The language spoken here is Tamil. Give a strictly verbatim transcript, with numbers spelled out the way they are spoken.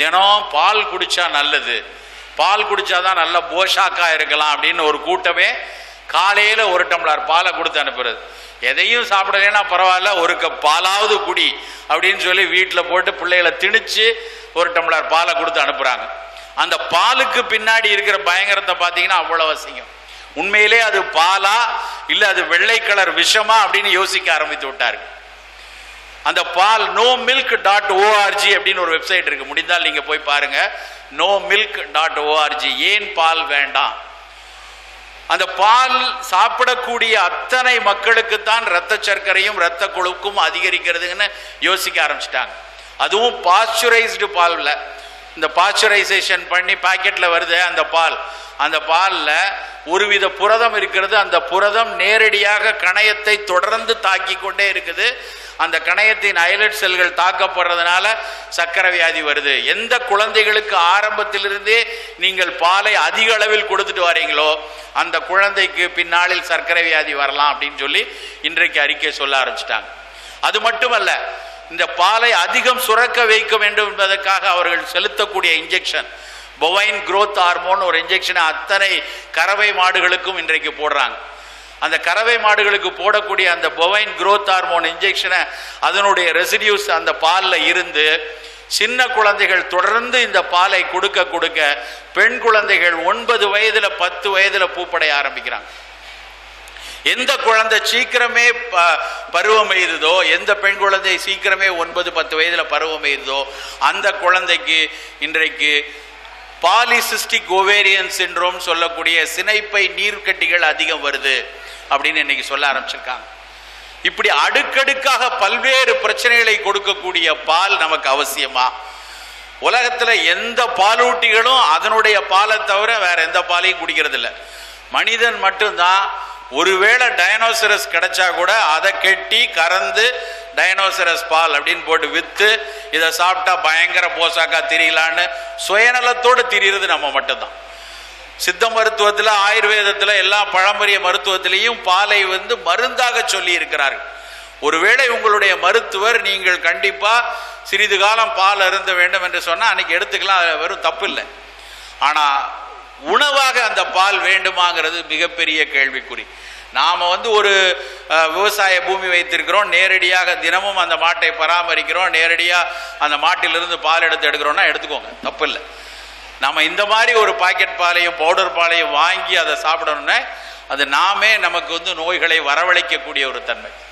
தினம் பால் குடித்தா நல்லது, பால் குடித்தாதான் நல்ல போஷாக்காக இருக்கலாம் அப்படின்னு ஒரு கூட்டமே காலையில் ஒரு டம்ளர் பாலை கொடுத்து அனுப்புறது. எதையும் சாப்பிடலைன்னா பரவாயில்ல, ஒரு கப் பாலாவது குடி அப்படின்னு சொல்லி வீட்டில் போட்டு பிள்ளைகளை திணிச்சு ஒரு டம்ளர் பாலை கொடுத்து அனுப்புகிறாங்க. அந்த பாலுக்கு பின்னாடி இருக்கிற பயங்கரத்தை பார்த்தீங்கன்னா அவ்வளோ அசிங்கம். உண்மையிலே அது பாலா இல்லை அது வெள்ளை கலர் விஷமா அப்படின்னு யோசிக்க ஆரம்பித்து விட்டார்கள். அந்த பால் நோ மில்க் டாட் ஓஆர்ஜி அப்படின்னு ஒரு வெப்சைட் இருக்கு, முடிந்தால் நீங்க போய் பாருங்க. No milk dot ORG. ஏன் பால் வேண்டாம்? அந்த பால் சாப்பிடக்கூடிய அத்தனை மக்களுக்கு தான் இரத்த சர்க்கரையும் இரத்த கொழுப்பும் அதிகரிக்கிறதுன்னு யோசிக்க ஆரம்பிச்சிட்டாங்க. அதுவும் பாஸ்சுரைஸ்டு பால்ல, இந்த பாஸ்சுரைசேஷன் பண்ணி பாக்கெட்ல வருது அந்த பால், அந்த பாலில் ஒருவித புரதம் இருக்கிறது. அந்த புரதம் நேரடியாக கணையத்தை தொடர்ந்து தாக்கி கொண்டே இருக்குது. அந்த கணையத்தின் ஐலட் செல்கள் தாக்கப்படுறதுனால சர்க்கரை வியாதி வருது. எந்த குழந்தைகளுக்கு ஆரம்பத்திலிருந்தே நீங்கள் பாலை அதிக அளவில் கொடுத்துட்டு வரீங்களோ அந்த குழந்தைக்கு பின்னாளில் சர்க்கரை வியாதி வரலாம் அப்படின்னு சொல்லி இன்றைக்கு அறிக்கை சொல்ல ஆரம்பிச்சிட்டாங்க. அது மட்டுமல்ல, இந்த பாலை அதிகம் சுரக்க வைக்க வேண்டும் என்பதற்காக அவர்கள் செலுத்தக்கூடிய இன்ஜெக்ஷன் பொவைன் growth ஹார்மோன் ஒரு இன்ஜெக்ஷனை அத்தனை கறவை மாடுகளுக்கும் இன்றைக்கு போடுறாங்க. அந்த கறவை மாடுகளுக்கு போடக்கூடிய அந்த பொவைன் growth ஹார்மோன் இன்ஜெக்ஷனை அதனுடைய ரெசிடியூஸ் அந்த பாலில் இருந்து சின்ன குழந்தைகள் தொடர்ந்து இந்த பாலை கொடுக்க கொடுக்க பெண் குழந்தைகள் ஒன்பது வயதுல பத்து வயதுல பூப்படைய ஆரம்பிக்கிறாங்க. எந்த குழந்தை சீக்கிரமே பருவம் எய்துதோ, எந்த பெண் குழந்தை சீக்கிரமே ஒன்பது பத்து வயதுல பருவம் எய்துதோ அந்த குழந்தைக்கு இன்றைக்கு பாலிசிஸ்டிக் ஓவேரியன் சிண்ட்ரோம் சொல்லக்கூடிய சினைப்பை நீர்க்கட்டிகள் அதிகம் வருது அப்படின்னு இன்னைக்கு சொல்ல ஆரம்பிச்சிருக்காங்க. இப்படி அடுக்கடுக்காக பல்வேறு பிரச்சனைகளை கொடுக்கக்கூடிய பால் நமக்கு அவசியமா? உலகத்துல எந்த பாலூட்டிகளும் அதனுடைய பாலை தவிர வேற எந்த பாலையும் குடிக்கிறது இல்லை. மனிதன் மட்டும்தான் ஒருவேளை டைனோசரஸ் கிடைச்சா கூட அதை கெட்டி கறந்து டைனோசரஸ் பால் அப்படின்னு போட்டு வித்து இதை சாப்பிட்டா பயங்கர போசாக்கா திரியலான்னு சுயநலத்தோடு திரிகிறது நம்ம மட்டும்தான். சித்த மருத்துவத்தில் ஆயுர்வேதத்தில் எல்லா பழம்பரிய மருத்துவத்திலையும் பாலை வந்து மருந்தாக சொல்லி இருக்கிறார்கள். ஒருவேளை உங்களுடைய மருத்துவர் நீங்கள் கண்டிப்பா சிறிது காலம் பால் அருந்த வேண்டும் என்று சொன்னால் அன்னைக்கு எடுத்துக்கலாம், வெறும் தப்பு இல்லை. ஆனா உணவாக அந்த பால் வேண்டுமாங்கிறது மிகப்பெரிய கேள்விக்குறி. நாம வந்து ஒரு விவசாய பூமி வைத்திருக்கிறோம், நேரடியாக தினமும் அந்த மாட்டை பராமரிக்கிறோம், நேரடியாக அந்த மாட்டிலிருந்து பால் எடுத்து எடுக்கிறோம்னா எடுத்துக்கோங்க, தப்பு இல்லை. நம்ம இந்த மாதிரி ஒரு பாக்கெட் பாலையும் பவுடர் பாலையும் வாங்கி அதை சாப்பிடணும்னா அது நாமே நமக்கு வந்து நோய்களை வரவழைக்கக்கூடிய ஒரு தன்மை.